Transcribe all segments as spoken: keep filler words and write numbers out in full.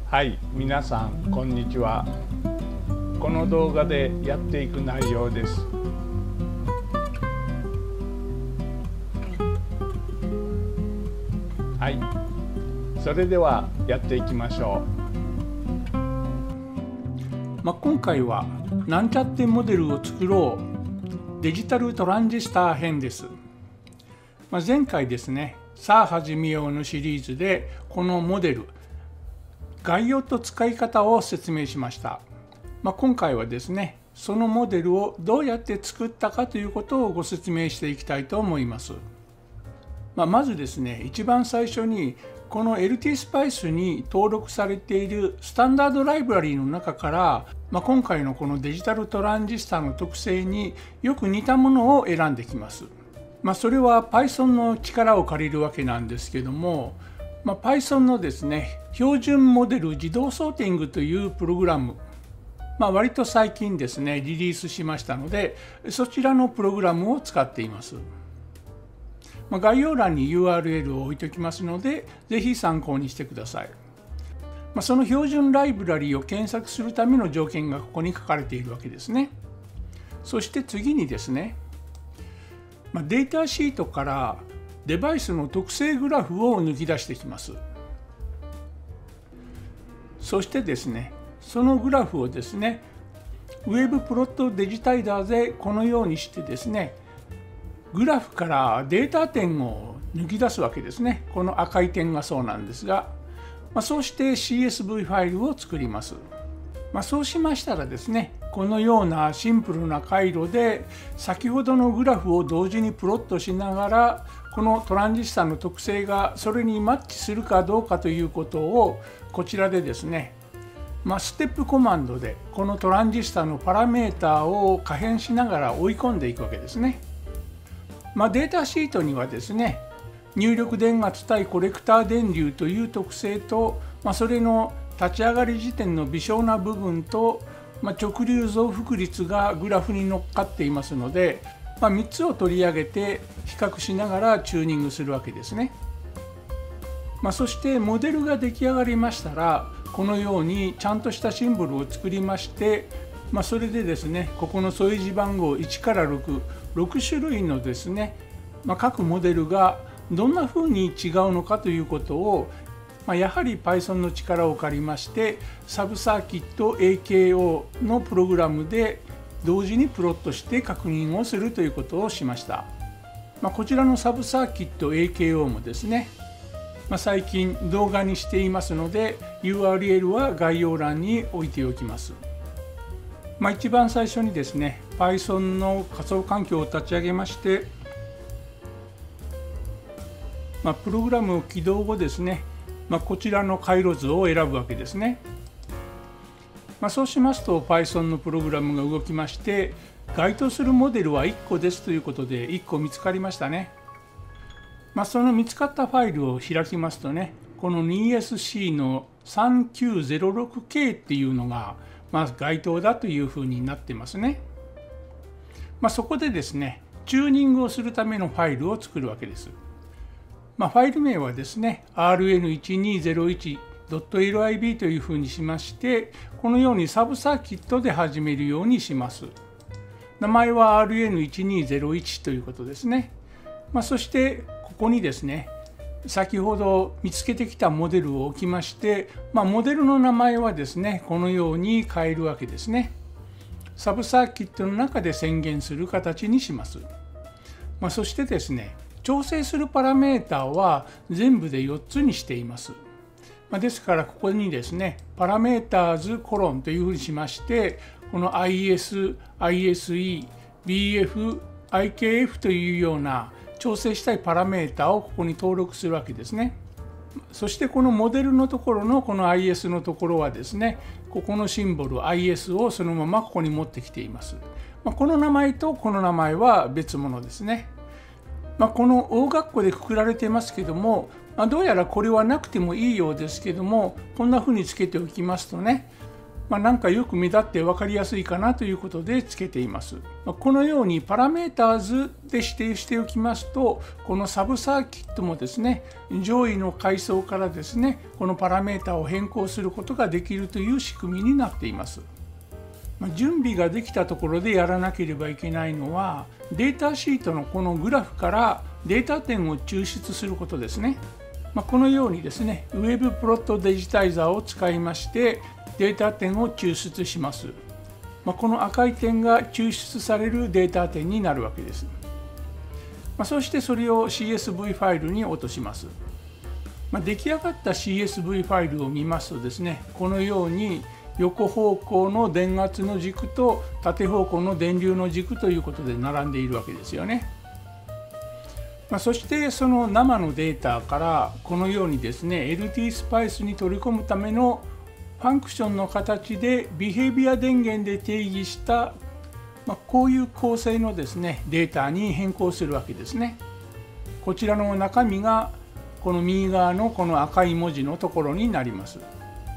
はい、皆さんこんにちは。この動画でやっていく内容です。はい、それではやっていきましょう。まあ、今回はなんちゃってモデルを作ろうデジタルトランジスタ編です。まあ、前回ですね、さあ始めようのシリーズでこのモデル概要と使い方を説明しました。まあ、今回はですね、そのモデルをどうやって作ったかということをご説明していきたいと思います。まあ、まずですね、一番最初にこの エルティー スパイスに登録されているスタンダードライブラリーの中から、まあ、今回のこのデジタルトランジスタの特性によく似たものを選んできます。まあ、それは Python の力を借りるわけなんですけども、まあ、Python のですね、標準モデル自動ソーティングというプログラム、まあ、割と最近ですね、リリースしましたので、そちらのプログラムを使っています。まあ、概要欄に ユーアールエル を置いておきますので、ぜひ参考にしてください。まあ、その標準ライブラリを検索するための条件がここに書かれているわけですね。そして次にですね、まあ、データシートからデバイスの特性グラフを抜き出してきます。そしてですね、そのグラフをですね、ウェブプロットデジタイダーでこのようにしてですね、グラフからデータ点を抜き出すわけですね。この赤い点がそうなんですが、まあ、そうして シーエスブイ ファイルを作ります。まあ、そうしましたらですね、このようなシンプルな回路で先ほどのグラフを同時にプロットしながら、このトランジスタの特性がそれにマッチするかどうかということをこちらでですね、まあ、ステップコマンドでこのトランジスタのパラメータを可変しながら追い込んでいくわけですね。まあ、データシートにはですね、入力電圧対コレクター電流という特性と、まあ、それの立ち上がり時点の微小な部分と、まあ、直流増幅率がグラフに乗っかっていますので、まあ、みっつを取り上げて比較しながらチューニングするわけですね。まあ、そしてモデルが出来上がりましたら、このようにちゃんとしたシンボルを作りまして、まあ、それでですね、ここの素絵字番号いちからろく、ろく種類のですね、まあ、各モデルがどんなふうに違うのかということを、まあ、やはり Python の力を借りまして、サブサーキット エーケーオー のプログラムで同時にプロットして確認をするということをしました。まあ、こちらのサブサーキット エーケーオー もですね、まあ、最近動画にしていますので ユーアールエル は概要欄に置いておきます。まあ、一番最初にですね、Python の仮想環境を立ち上げまして、まあ、プログラムを起動後ですね、まあ、こちらの回路図を選ぶわけですね。まあ、そうしますと Python のプログラムが動きまして、該当するモデルはいっこですということでいっこ見つかりましたね。まあ、その見つかったファイルを開きますとね、この イーエスシー の さんきゅうゼロろくケー っていうのが、まあ、該当だというふうになってますね。まあ、そこでですね、チューニングをするためのファイルを作るわけです。まあ、ファイル名はですね、アールエヌいちにーぜろいちドットエルアイビー というふうにしまして、このようにサブサーキットで始めるようにします。名前は アールエヌいちにーぜろいち ということですね。まあ、そしてここにですね、先ほど見つけてきたモデルを置きまして、まあ、モデルの名前はですね、このように変えるわけですね。サブサーキットの中で宣言する形にします。まあ、そしてですね、調整するパラメータは全部でよっつにしています。まあ、ですからここにですね、パラメーターズコロンというふうにしまして、この アイエス、アイエスイー、ビーエフ、アイケーエフ というような調整したいパラメータをここに登録するわけですね。そしてこのモデルのところのこの アイエス のところはですね、ここのシンボル アイエス をそのままここに持ってきています。まあ、この名前とこの名前は別物ですね。まあ、この大括弧でくくられていますけども、まあ、どうやらこれはなくてもいいようですけども、こんなふうにつけておきますとね、 まあ、なんかよく目立って分かりやすいかなということでつけています。このようにパラメーターズで指定しておきますと、このサブサーキットもですね、上位の階層からですね、このパラメーターを変更することができるという仕組みになっています。準備ができたところでやらなければいけないのは、データシートのこのグラフからデータ点を抽出することですね。このようにですね、ウェブプロットデジタイザーを使いましてデータ点を抽出します。この赤い点が抽出されるデータ点になるわけです。そしてそれを シーエスブイ ファイルに落とします。出来上がった シーエスブイ ファイルを見ますとですね、このように横方向の電圧の軸と縦方向の電流の軸ということで並んでいるわけですよね。まあ、そしてその生のデータからこのようにですね エルティー スパイスに取り込むためのファンクションの形でビヘイビア電源で定義した、まあ、こういう構成のですねデータに変更するわけですね。こちらの中身がこの右側のこの赤い文字のところになります。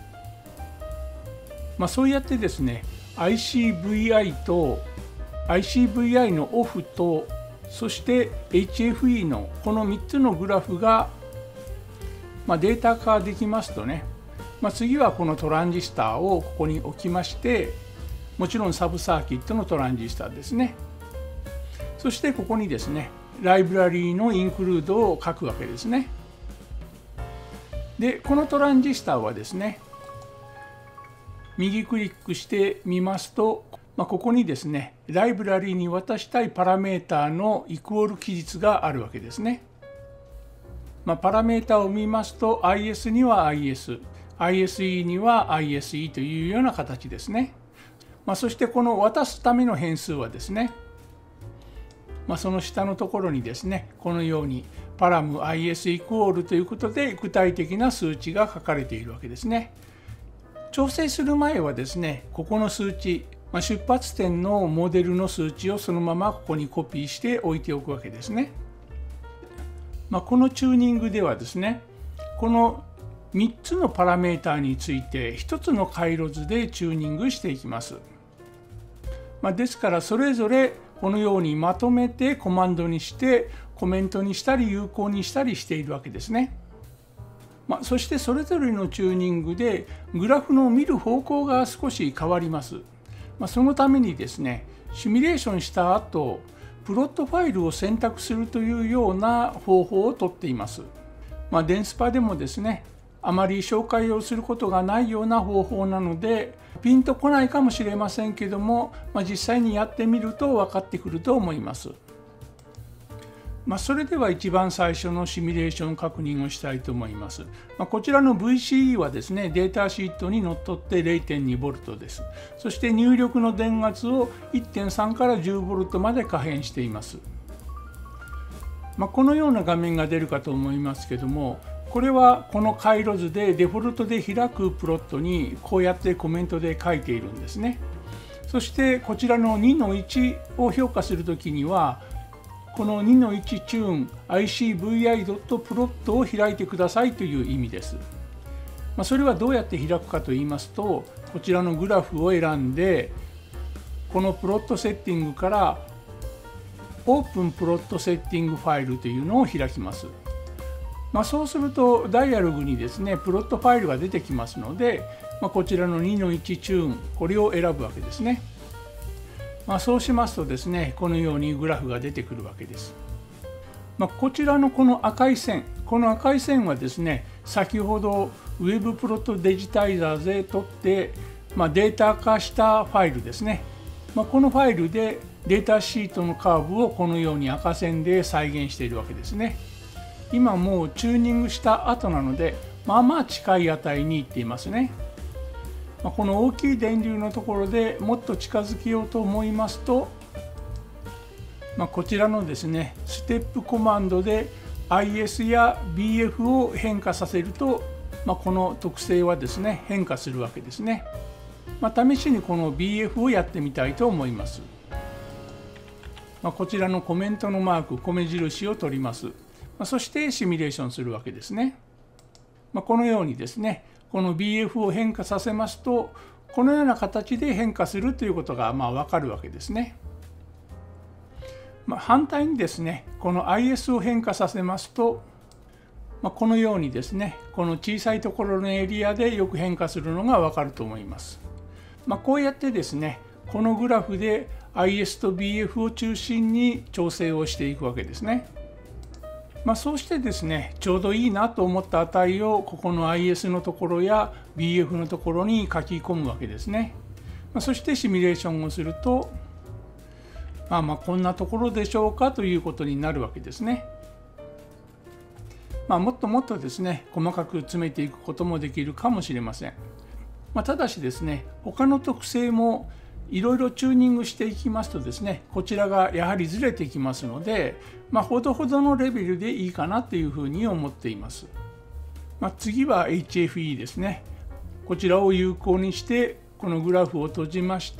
まあ、そうやってですね アイシーブイアイ と アイシーブイアイ のオフとそして エイチエフイー のこのみっつのグラフが、まあ、データ化できますとね、まあ、次はこのトランジスターをここに置きまして、もちろんサブサーキットのトランジスタですね。そしてここにですねライブラリーのインクルードを書くわけですね。でこのトランジスターはですね右クリックしてみますと、まあ、ここにですねライブラリに渡したいパラメーターのイクオール記述があるわけですね。まあ、パラメータを見ますと アイエス には アイエス、アイエスイー には アイエスイー というような形ですね。まあ、そしてこの渡すための変数はですね、まあ、その下のところにですねこのようにパラム アイエス イコールということで具体的な数値が書かれているわけですね。調整する前はですねここの数値、まあ、出発点のモデルの数値をそのままここにコピーして置いておくわけですね。まあ、このチューニングではですねこのみっつのパラメータについてひとつの回路図でチューニングしていきます。まあ、ですからそれぞれこのようにまとめてコマンドにしてコメントにしたり有効にしたりしているわけですね。まあ、そしてそれぞれのチューニングでグラフの見る方向が少し変わります。まあ、そのためにですねシミュレーションした後プロットファイルを選択するというような方法をとっています。まあ、デンスパでもですねあまり紹介をすることがないような方法なのでピンとこないかもしれませんけども、まあ、実際にやってみると分かってくると思います。まあ、それでは一番最初のシミュレーション確認をしたいと思います。まあ、こちらの ブイシーイー はですね、データシートにのっとって れいてんにボルト です。そして入力の電圧を いってんさん から じゅうボルト まで可変しています。まあ、このような画面が出るかと思いますけども、これはこの回路図でデフォルトで開くプロットにこうやってコメントで書いているんですね。そしてこちらのにのいちを評価するときには、このにのいちチューン アイシーブイアイドットプロット を開いてくださいという意味です。まあ、それはどうやって開くかと言いますと、こちらのグラフを選んで、このプロットセッティングからオープンプロットセッティングファイルというのを開きます。まあ、そうするとダイアログにですね、プロットファイルが出てきますので、まあ、こちらのにのいちチューン、これを選ぶわけですね。まあ、そうしますとですね、このようにグラフが出てくるわけです。まあ、こちらのこの赤い線、この赤い線はですね、先ほど Web プロットデジタイザーで取って、まあ、データ化したファイルですね。まあ、このファイルでデータシートのカーブをこのように赤線で再現しているわけですね。今もうチューニングした後なので、まあまあ近い値にいっていますね。この大きい電流のところでもっと近づけようと思いますと、まあ、こちらのですねステップコマンドで アイエス や ビーエフ を変化させると、まあ、この特性はですね変化するわけですね。まあ、試しにこの ビーエフ をやってみたいと思います。まあ、こちらのコメントのマーク、米印を取ります。まあ、そしてシミュレーションするわけですね。まあ、このようにですねこの ビーエフ を変化させますと、 このような形で変化するということがまあ分かるわけですね。まあ、反対にですね、この アイエス を変化させますと、まあ、このようにですね、この小さいところのエリアでよく変化するのが分かると思います。まあ、こうやってですね、このグラフで アイエス と ビーエフ を中心に調整をしていくわけですね。まあ、そうしてですね、ちょうどいいなと思った値をここの アイエス のところや ビーエフ のところに書き込むわけですね。まあ、そしてシミュレーションをすると、まあまあこんなところでしょうかということになるわけですね。まあ、もっともっとですね、細かく詰めていくこともできるかもしれません。まあ、ただしですね、他の特性もいろいろチューニングしていきますとですね、こちらがやはりずれてきますので、まあ、ほどほどのレベルでいいかなというふうに思っています。まあ、次は エイチエフイー ですね。こちらを有効にして、このグラフを閉じまして、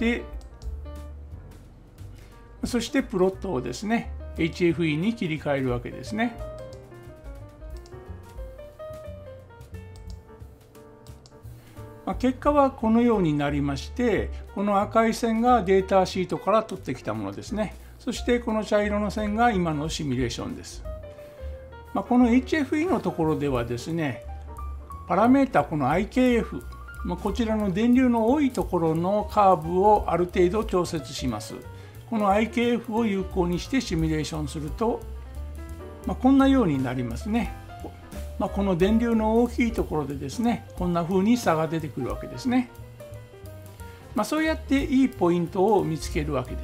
そしてプロットをですね、エイチエフイー に切り替えるわけですね。結果はこのようになりまして、この赤い線がデータシートから取ってきたものですね。そしてこの茶色の線が今のシミュレーションです。まあ、この エイチエフイー のところではですね、パラメータこの アイケーエフ、まあ、こちらの電流の多いところのカーブをある程度調節します。この アイケーエフ を有効にしてシミュレーションすると、まあ、こんなようになりますね。まあ、この電流の大きいところでですね、こんな風に差が出てくるわけですね。まあ、そうやっていいポイントを見つけるわけです。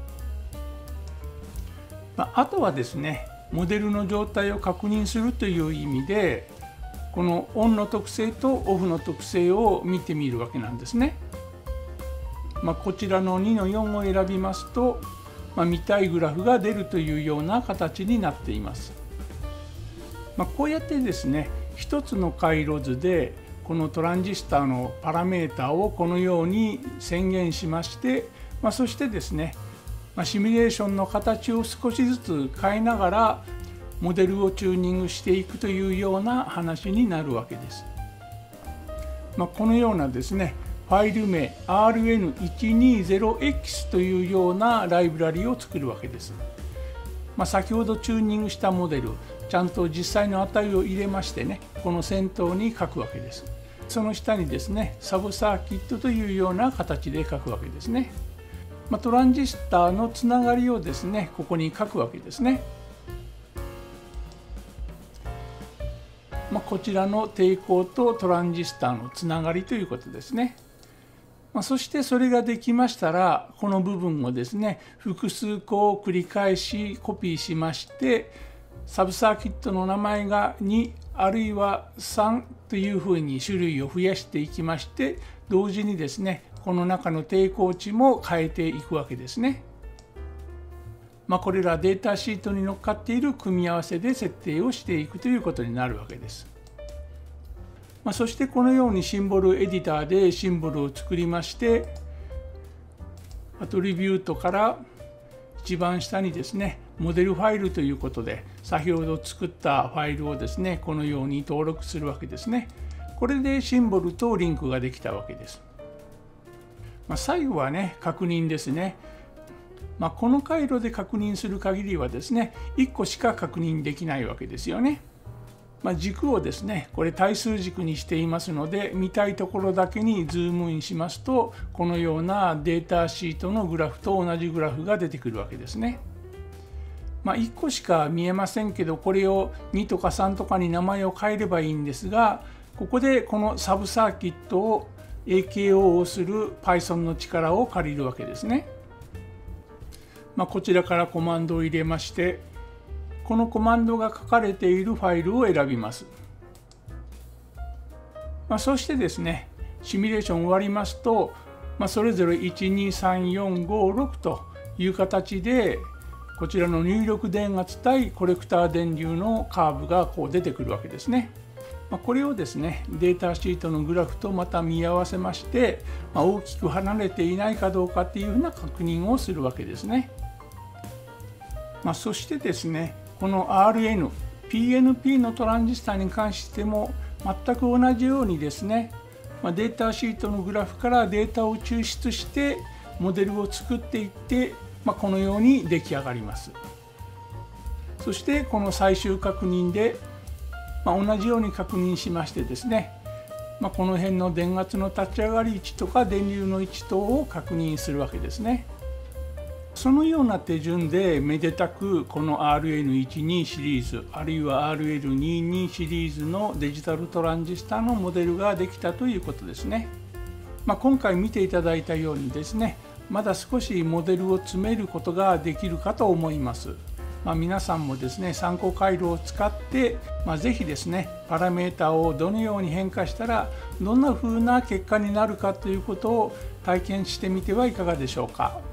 まあ、あとはですね、モデルの状態を確認するという意味で、このオンの特性とオフの特性を見てみるわけなんですね。まあ、こちらのにのよんを選びますと、まあ、見たいグラフが出るというような形になっています。まあ、こうやってですね、一つの回路図でこのトランジスタのパラメータをこのように宣言しまして、まあ、そしてですね、まあ、シミュレーションの形を少しずつ変えながらモデルをチューニングしていくというような話になるわけです。まあ、このようなですね、ファイル名 アールエヌひゃくにじゅうエックス というようなライブラリを作るわけです。まあ、先ほどチューニングしたモデル、ちゃんと実際の値を入れましてね、この先頭に書くわけです。その下にですね、サブサーキットというような形で書くわけですね。まあ、トランジスターのつながりをですね、ここに書くわけですね。まあ、こちらの抵抗とトランジスターのつながりということですね。まあ、そしてそれができましたら、この部分をですね、複数個を繰り返しコピーしまして、サブサーキットの名前がにあるいはさんというふうに種類を増やしていきまして、同時にですね、この中の抵抗値も変えていくわけですね。まあ、これらデータシートに乗っかっている組み合わせで設定をしていくということになるわけです。まあ、そしてこのようにシンボルエディターでシンボルを作りまして、アトリビュートから一番下にですね、モデルファイルということで、先ほど作ったファイルをですね、このように登録するわけですね。これでシンボルとリンクができたわけです。まあ、最後はね、確認ですね。まあ、この回路で確認する限りはですね、いっこしか確認できないわけですよね。まあ、軸をですね、これ対数軸にしていますので、見たいところだけにズームインしますと、このようなデータシートのグラフと同じグラフが出てくるわけですね。まあ、いっこしか見えませんけど、これをにとかさんとかに名前を変えればいいんですが、ここでこのサブサーキットを エーケーオー をする Python の力を借りるわけですね。まあ、こちらからコマンドを入れまして、このコマンドが書かれているファイルを選びます。まあ、そしてですね、シミュレーション終わりますと、まあ、それぞれいちにさんよんごろくという形で、こちらの入力電圧対コレクター電流のカーブがこう出てくるわけですね。まあ、これをですね、データシートのグラフとまた見合わせまして、まあ、大きく離れていないかどうかっていうふうな確認をするわけですね。まあ、そしてですね、この アールエヌ、ピーエヌピー のトランジスタに関しても全く同じようにですね、 まあ、データシートのグラフからデータを抽出してモデルを作っていって、まあ、このように出来上がります。そしてこの最終確認で、まあ、同じように確認しましてですね、まあ、この辺の電圧の立ち上がり位置とか電流の位置等を確認するわけですね。そのような手順でめでたくこの アールエヌじゅうに シリーズあるいは アールエルにじゅうに シリーズのデジタルトランジスタのモデルができたということですね。まあ、今回見ていただいたようにですね、まだ少しモデルを詰めることができるかと思います。まあ、皆さんもですね参考回路を使って、まあ、ぜひですねパラメータをどのように変化したらどんな風な結果になるかということを体験してみてはいかがでしょうか。